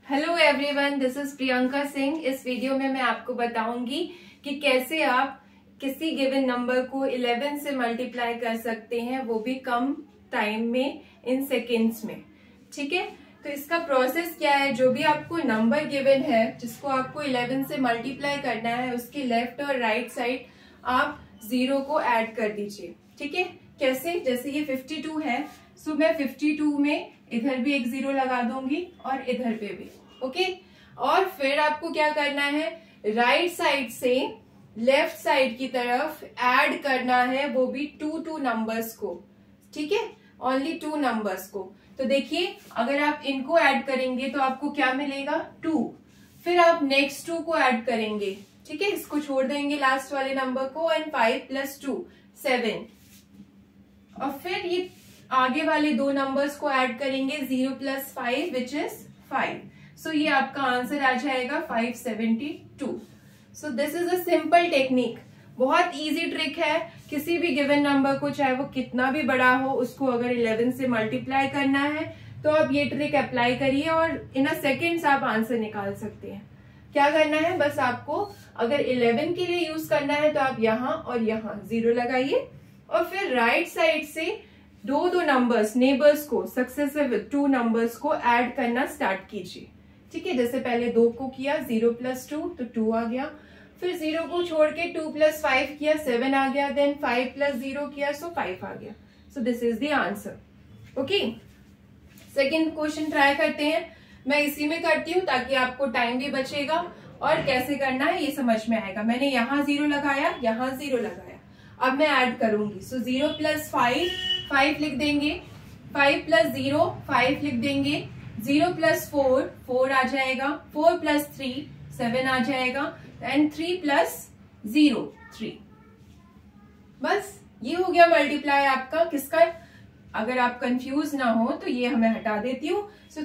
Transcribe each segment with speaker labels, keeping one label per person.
Speaker 1: Hello everyone, this is Priyanka Singh. इस video में मैं आपको बताऊंगी कि कैसे आप किसी गिवन नंबर को 11 से मल्टीप्लाई कर सकते हैं, वो भी कम टाइम में, इन सेकेंड्स में। ठीक है, तो इसका प्रोसेस क्या है। जो भी आपको नंबर गिवन है जिसको आपको 11 से मल्टीप्लाई करना है, उसकी लेफ्ट और राइट साइड आप 0 को ऐड कर दीजिए। ठीक है, कैसे, जैसे ये 52 है, सो मैं 52 में इधर भी एक 0 लगा दूंगी और इधर पे भी। ओके, और फिर आपको क्या करना है, राइट साइड से लेफ्ट साइड की तरफ ऐड करना है, वो भी 2 नंबर्स को। ठीक है, ओनली 2 नंबर्स को। तो देखिए, अगर आप इनको ऐड करेंगे तो आपको क्या मिलेगा, 2। फिर आप नेक्स्ट 2 को ऐड करेंगे। ठीक है, इसको छोड़ देंगे लास्ट वाले नंबर को, एंड 5 + 2 7। और फिर ये आगे वाले 2 नंबर्स को ऐड करेंगे, 0 + 5 विच इज 5। सो ये आपका आंसर आ जाएगा 572। So this is a simple technique, बहुत इजी ट्रिक है। किसी भी गिवन नंबर को, चाहे वो कितना भी बड़ा हो, उसको अगर 11 से मल्टीप्लाई करना है तो आप ये ट्रिक अप्लाई करिए और इन अ सेकेंड्स आप आंसर निकाल सकते हैं। क्या करना है, बस आपको अगर 11 के लिए यूज करना है तो आप यहाँ और यहाँ 0 लगाइए, और फिर राइट साइड से दो नंबर्स, नेबर्स को, सक्सेसिव 2 नंबर्स को ऐड करना स्टार्ट कीजिए। ठीक है, जैसे पहले 2 को किया, 0 + 2 तो 2 आ गया। फिर 0 को छोड़ के 2 + 5 किया, 7 आ गया। देन 5 + 0 किया, सो 5 आ गया। So this is the answer. Okay, second question try करते हैं। मैं इसी में करती हूँ ताकि आपको टाइम भी बचेगा और कैसे करना है ये समझ में आएगा। मैंने यहाँ 0 लगाया, यहाँ 0 लगाया। अब मैं ऐड करूंगी। सो 0 + 5 5 लिख देंगे, 5 + 0 5 लिख देंगे, 0 + 4 4 आ जाएगा, 4 + 3 7 आ जाएगा, एंड 3 + 0 3। बस ये हो गया मल्टीप्लाई आपका। किसका, अगर आप कंफ्यूज ना हो तो ये हमें हटा देती हूँ। सो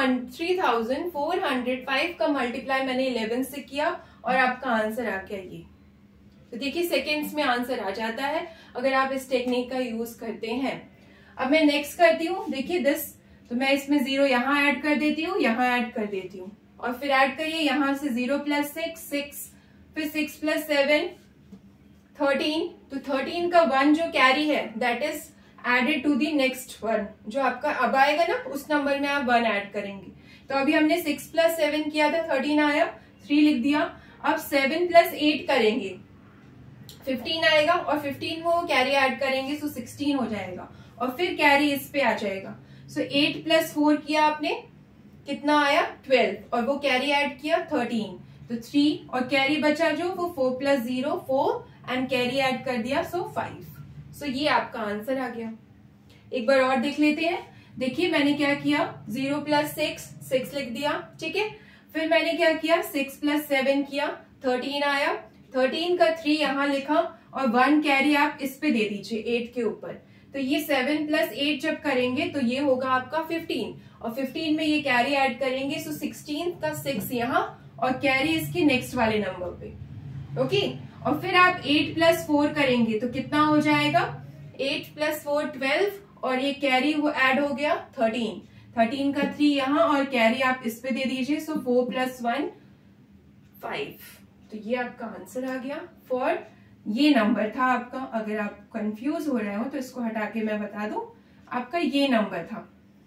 Speaker 1: 3405 का मल्टीप्लाई मैंने 11 से किया और आपका आंसर आ गया ये। तो देखिए, सेकेंड्स में आंसर आ जाता है अगर आप इस टेक्निक का यूज करते हैं। अब मैं नेक्स्ट करती हूँ। देखिए दिस, तो मैं इसमें 0 यहाँ ऐड कर देती हूँ, यहाँ ऐड कर देती हूँ, और फिर ऐड करिए यहाँ से 0 + 6 6, फिर 6 + 7 13। तो 13 का 1 जो कैरी है, that is added to the next 1। जो आपका अब आएगा ना, उस नंबर में आप 1 ऐड करेंगे। तो अभी हमने 6 + 7 किया था, 13 आया, 3 लिख दिया। अब 7 + 8 करेंगे, 15 आएगा, और 15 को कैरी ऐड करेंगे, सो 16 हो जाएगा, और फिर कैरी इस पे आ जाएगा। सो 8 + 4 किया आपने, कितना आया, 12, और वो कैरी ऐड किया 13, तो 3, और कैरी बचा जो, वो 4 + 0 4, एंड कैरी ऐड कर दिया, सो 5। सो ये आपका आंसर आ गया। एक बार और देख लेते हैं। देखिए मैंने क्या किया, 0 + 6 6 लिख दिया। ठीक है, फिर मैंने क्या किया, 6 + 7 किया, 13 आया, 13 का 3 यहाँ लिखा, और 1 कैरी आप इस पे दे दीजिए 8 के ऊपर। तो ये 7 + 8 जब करेंगे तो ये होगा आपका 15, और 15 में ये कैरी ऐड करेंगे, सो 16 का 6 यहाँ, और कैरी इसके नेक्स्ट वाले नंबर पे। ओके, और फिर आप 8 + 4 करेंगे तो कितना हो जाएगा, 8 + 4 12, और ये कैरी वो ऐड हो गया 13, 13 का 3 यहाँ, और कैरी आप इस पे दे दीजिए, सो 4 + 1 5। तो ये आपका आंसर आ गया फॉर ये नंबर था आपका। अगर आप कंफ्यूज हो रहे हो तो इसको हटा के मैं बता दूं, आपका ये नंबर था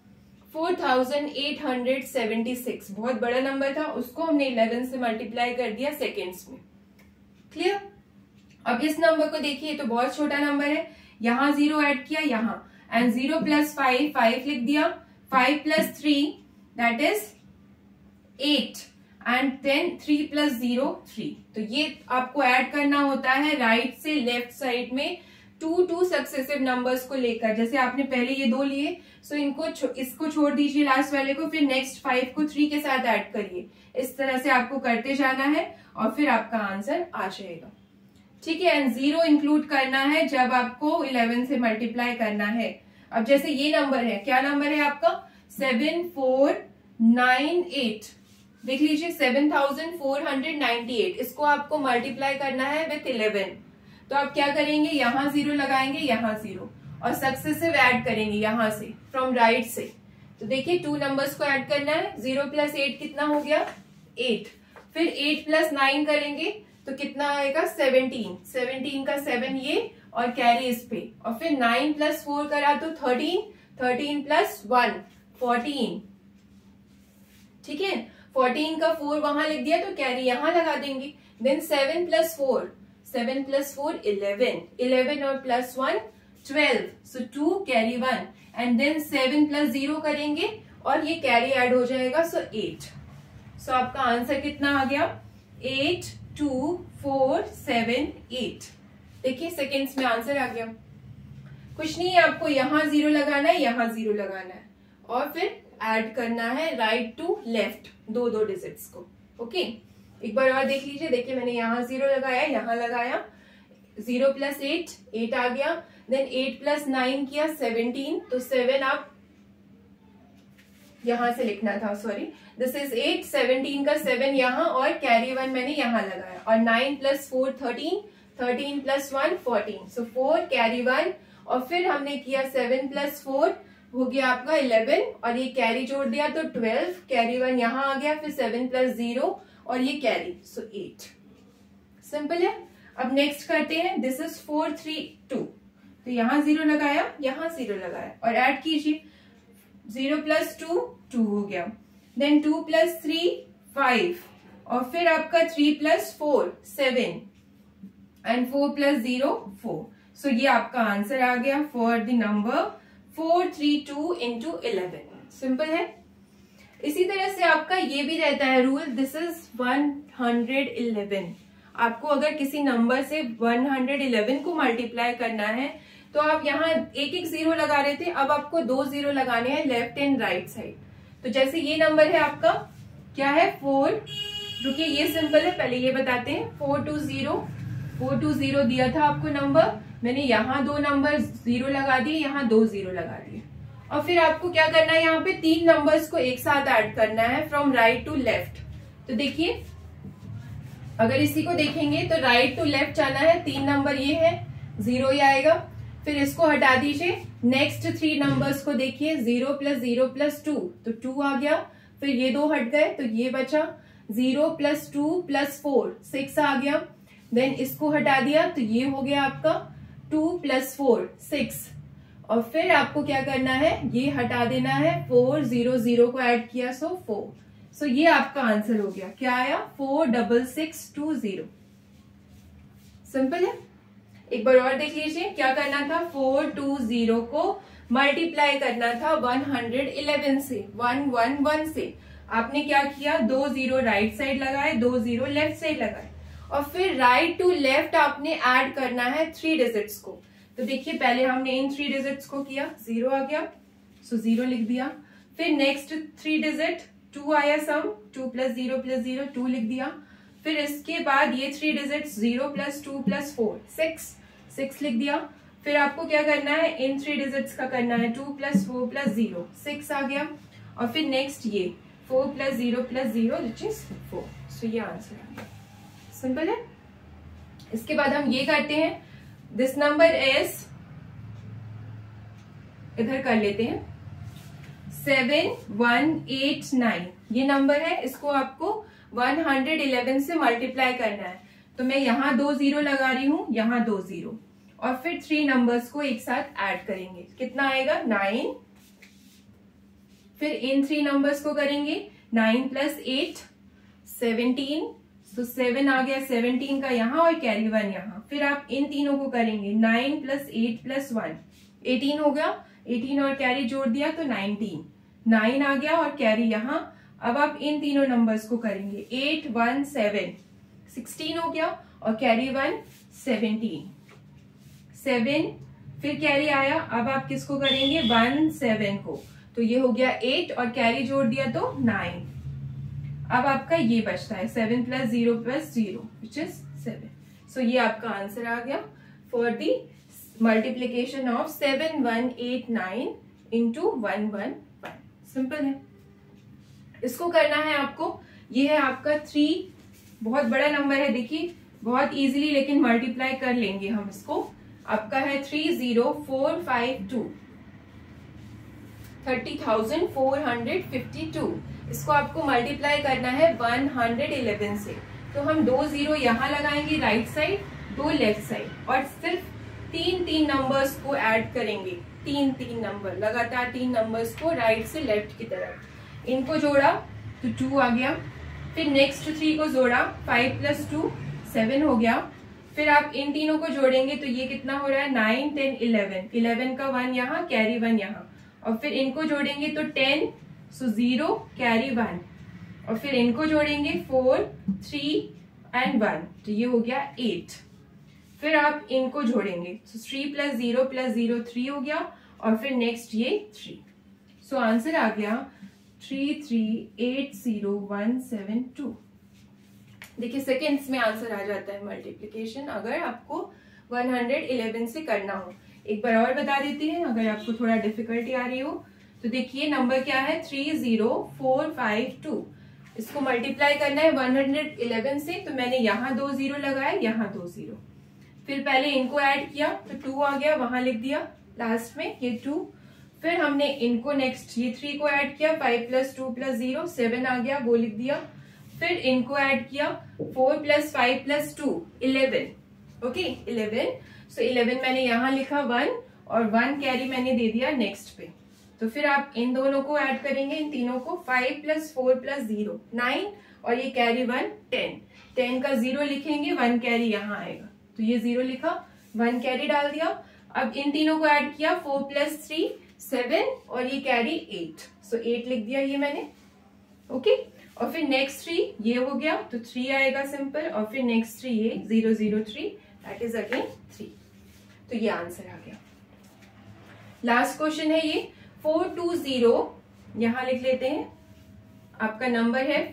Speaker 1: 4876। बहुत बड़ा नंबर था, उसको हमने 11 से मल्टीप्लाई कर दिया सेकेंड्स में। क्लियर। अब इस नंबर को देखिए, तो बहुत छोटा नंबर है, यहाँ 0 ऐड किया यहाँ, एंड 0 + 5 5 लिख दिया, 5 + 3 दैट इज 8, एंड देन 3 + 0 3। तो ये आपको ऐड करना होता है राइट से लेफ्ट साइड में 2 सक्सेसिव नंबर्स को लेकर। जैसे आपने पहले ये 2 लिए, सो इसको छोड़ दीजिए लास्ट वाले को, फिर नेक्स्ट 5 को 3 के साथ ऐड करिए। इस तरह से आपको करते जाना है, और फिर आपका आंसर आ जाएगा। ठीक है, एंड 0 इंक्लूड करना है जब आपको 11 से मल्टीप्लाई करना है। अब जैसे ये नंबर है, क्या नंबर है आपका, 7498। देख लीजिए, 7498, इसको आपको मल्टीप्लाई करना है विथ 11। तो आप क्या करेंगे, यहाँ 0 लगाएंगे, यहाँ 0, और सक्सेसिव ऐड करेंगे यहाँ से, फ्रॉम राइट से। तो देखिए 2 नंबर्स को ऐड करना है, 0 प्लस 8 कितना हो गया 8, फिर 8 प्लस 9 करेंगे तो कितना आएगा 17, 17 का 7 ये और कैरी इस पे, और फिर 9 प्लस 4 करा तो 13, 13 प्लस 1 14, ठीक है 14 का 4 वहां लिख दिया तो कैरी यहां लगा देंगे। देन 7 प्लस 4, 7 प्लस 4 11, 11 और plus 1 12, so 2 carry 1, and then 7 plus 0 करेंगे और ये कैरी ऐड हो जाएगा, सो 8। सो आपका आंसर कितना आ गया 8 2 4 7 8। देखिए सेकेंड्स में आंसर आ गया। कुछ नहीं है, आपको यहां 0 लगाना है, यहां 0 लगाना है और फिर ऐड करना है राइट टू लेफ्ट दो दो डिजिट्स को। ओके एक बार और देख लीजिए। देखिए मैंने यहाँ 0 लगाया, यहाँ लगाया, 0 प्लस 8 8 आ गया, देन 8 प्लस 9 किया 17, तो 7 आप यहां से लिखना था, सॉरी दिस इज 8, 17 का 7 यहाँ और कैरी 1 मैंने यहाँ लगाया, और 9 प्लस 4 13, 13 प्लस 1 14, सो 4 कैरी 1, और फिर हमने किया 7 प्लस 4 हो गया आपका 11, और ये कैरी जोड़ दिया तो 12, कैरी 1 यहाँ आ गया, फिर 7 प्लस 0 और ये कैरी, सो 8। सिंपल है। अब नेक्स्ट करते हैं, दिस इज 4 3 2, तो यहाँ 0 लगाया, यहाँ 0 लगाया और ऐड कीजिए, 0 प्लस 2 2 हो गया, देन 2 प्लस 3 5, और फिर आपका 3 प्लस 4 7 एंड 4 प्लस 0 4। सो ये आपका आंसर आ गया for the number 432 into 11। Simple है। इसी तरह से आपका ये भी रहता है रूल, दिस इज 111। आपको अगर किसी नंबर से 111 को मल्टीप्लाई करना है तो आप यहाँ एक एक 0 लगा रहे थे, अब आपको 2 0 लगाने हैं लेफ्ट एंड राइट साइड। तो जैसे ये नंबर है आपका क्या है 4, रुकिए ये सिंपल है, पहले ये बताते हैं, 420 दिया था आपको नंबर, मैंने यहाँ 2 नंबर 0 लगा दिए, यहाँ 2 0 लगा दिए, और फिर आपको क्या करना है यहाँ पे 3 नंबर्स को एक साथ ऐड करना है फ्रॉम राइट टू लेफ्ट। तो देखिए अगर इसी को देखेंगे तो राइट टू लेफ्ट जाना है, 3 नंबर ये है 0 ही आएगा, फिर इसको हटा दीजिए, नेक्स्ट 3 नंबर्स को देखिए, 0 प्लस 0 प्लस 2 तो 2 आ गया, फिर ये 2 हट गए तो ये बचा, 0 प्लस 2 प्लस 4 6 आ गया, देन इसको हटा दिया तो ये हो गया आपका 2 प्लस 4 6, और फिर आपको क्या करना है ये हटा देना है, 4 0 0 को ऐड किया, सो 4। सो ये आपका आंसर हो गया, क्या आया 46620। सिंपल है। एक बार और देख लीजिए, क्या करना था 420 को मल्टीप्लाई करना था 111 से, 111 से। आपने क्या किया 2 0 राइट साइड लगाए, 2 0 लेफ्ट साइड लगाए, और फिर राइट टू लेफ्ट आपने ऐड करना है 3 डिजिट्स को। तो देखिए पहले हमने इन 3 डिजिट्स को किया, 0 आ गया, सो 0 लिख दिया, फिर नेक्स्ट 3 डिजिट 2 आया सम, 2 प्लस 0 प्लस 0 2 लिख दिया, फिर इसके बाद ये 3 डिजिट्स 0 प्लस 2 प्लस 4 6 लिख दिया, फिर आपको क्या करना है इन 3 डिजिट्स का करना है 2 प्लस 4 प्लस 0 6 आ गया, और फिर नेक्स्ट ये 4 plus 0 plus 0 which is 4। So ये आंसर आ गया। सिंपल है। इसके बाद हम ये करते हैं, दिस नंबर इज, इधर कर लेते हैं 7189, ये नंबर है, इसको आपको 111 से मल्टीप्लाई करना है। तो मैं यहाँ 2 0 लगा रही हूं, यहाँ 2 0, और फिर 3 नंबर्स को एक साथ ऐड करेंगे, कितना आएगा 9, फिर इन 3 नंबर्स को करेंगे 9 प्लस 8 17, तो 7 आ गया, 17 का यहाँ और कैरी 1 यहाँ, फिर आप इन तीनों को करेंगे 9 प्लस 8 प्लस 1 18 हो गया, 18 और कैरी जोड़ दिया तो 19, 9 आ गया और कैरी यहाँ। अब आप इन तीनों नंबर्स को करेंगे 8 1 7 16 हो गया, और कैरी 1 17 7, फिर कैरी आया, अब आप किसको करेंगे 1 7 को, तो ये हो गया 8 और कैरी जोड़ दिया तो 9। अब आपका ये बचता है 7 plus 0 plus 0 which is 7। So ये आपका आंसर आ गया for the multiplication of 7189 into 111। Simple है। इसको करना है आपको, ये है आपका 3, बहुत बड़ा नंबर है, देखिए बहुत इजीली लेकिन मल्टीप्लाई कर लेंगे हम इसको। आपका है 30452, 30,452। इसको आपको मल्टीप्लाई करना है 111 से। तो हम 2 0 यहाँ लगाएंगे राइट साइड, 2 लेफ्ट साइड, और सिर्फ 3 नंबर्स को ऐड करेंगे। 3 नंबर लगातार, 3 नंबर्स को राइट से लेफ्ट की तरफ। इनको जोड़ा तो 2 आ गया। फिर नेक्स्ट 3 को जोड़ा, 5 + 2 7 हो गया। फिर आप इन तीनों को जोड़ेंगे तो ये कितना हो रहा है, 9 10 11। 11 का 1 यहाँ, कैरी 1 यहाँ, और फिर इनको जोड़ेंगे तो 10, सो 0 कैरी 1, और फिर इनको जोड़ेंगे 4 3 एंड 1, तो ये हो गया 8। फिर आप इनको जोड़ेंगे, सो 3 + 0 + 0 3 हो गया, और फिर नेक्स्ट ये 3। सो आंसर आ गया 3380172। देखिए सेकेंड्स में आंसर आ जाता है मल्टीप्लिकेशन, अगर आपको 111 से करना हो। एक बार और बता देती हैं अगर आपको थोड़ा डिफिकल्टी आ रही हो। तो देखिए नंबर क्या है, 30452। इसको मल्टीप्लाई करना है 111 से, तो मैंने यहाँ 2 0 लगाए, यहाँ 2 0। फिर पहले इनको ऐड किया तो 2 आ गया, वहां लिख दिया लास्ट में ये 2। फिर हमने इनको नेक्स्ट ये 3 को ऐड किया, 5 + 2 + 0 7 आ गया, वो लिख दिया। फिर इनको ऐड किया, 4 + 5 + 2 11। ओके 11। सो 11 मैंने यहाँ लिखा 1, और 1 कैरी मैंने दे दिया नेक्स्ट पे। तो फिर आप इन दोनों को ऐड करेंगे, इन तीनों को, 5 + 4 + 0 9, और ये कैरी 1 10। 10 का 0 लिखेंगे, 1 कैरी यहाँ आएगा, तो ये 0 लिखा, 1 कैरी डाल दिया। अब इन तीनों को ऐड किया, 4 + 3 7, और ये कैरी 8, सो 8 लिख दिया ये मैंने। ओके और फिर नेक्स्ट 3 ये हो गया, तो 3 आएगा सिंपल, और फिर नेक्स्ट 3 ये 003, दैट इज अगेन 3। तो ये आंसर आ गया। लास्ट क्वेश्चन है ये 420, यहां लिख लेते हैं। आपका नंबर है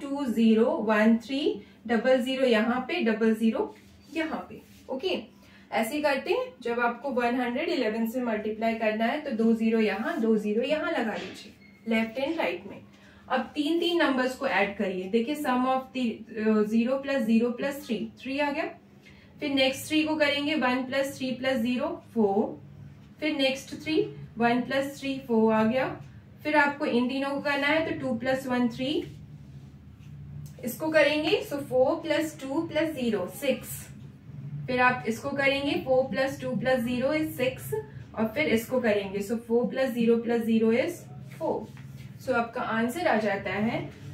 Speaker 1: 4201300, यहाँ पे 00 यहाँ पे। ओके ऐसे करते हैं, जब आपको 111 से मल्टीप्लाई करना है तो 2 0 यहाँ, 2 0 यहाँ लगा लीजिए लेफ्ट एंड राइट में। अब 3 नंबर्स को ऐड करिए। देखिए सम ऑफ 0 + 0 + 3 3 आ गया। फिर नेक्स्ट 3 को करेंगे, 1 + 3 + 0 4। फिर नेक्स्ट 3 1 + 3 4 आ गया। फिर आपको इन तीनों को करना है तो 2 + 1 3, इसको करेंगे सो 4 + 2 + 0 6। फिर आप इसको करेंगे, 4 + 2 + 0 इज 6, और फिर इसको करेंगे सो 4 + 0 + 0 इज 4। सो आपका आंसर आ जाता है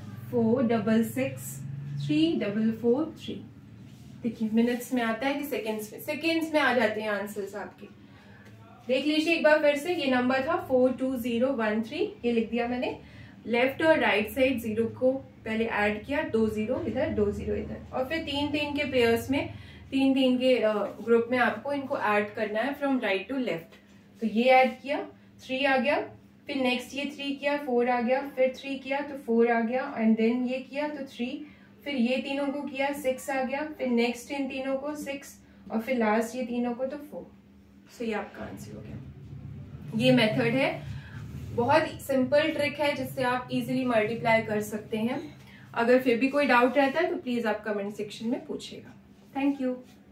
Speaker 1: 4663443। देखिए मिनट्स में आता है कि सेकेंड्स में, सेकेंड्स में आ जाते हैं आंसर्स आपके। देख लीजिए एक बार फिर से, ये नंबर था 42013, ये लिख दिया मैंने। लेफ्ट और राइट साइड 0 को पहले ऐड किया, 2 0 इधर 2 0 इधर, और फिर 3 के पेयर्स में, 3 के ग्रुप में आपको इनको ऐड करना है फ्रॉम राइट टू लेफ्ट। तो ये ऐड किया, 3 आ गया। फिर नेक्स्ट ये 3 किया, 4 आ गया। फिर 3 किया तो 4 आ गया, एंड देन ये किया तो 3। फिर ये तीनों को किया, 6 आ गया। फिर नेक्स्ट इन तीनों को 6, और फिर लास्ट ये तीनों को तो 4। सो ये आपका आंसर हो गया। ये मेथड है, बहुत सिंपल ट्रिक है जिससे आप इजीली मल्टीप्लाई कर सकते हैं। अगर फिर भी कोई डाउट रहता है तो प्लीज आप कमेंट सेक्शन में पूछिएगा। Thank you.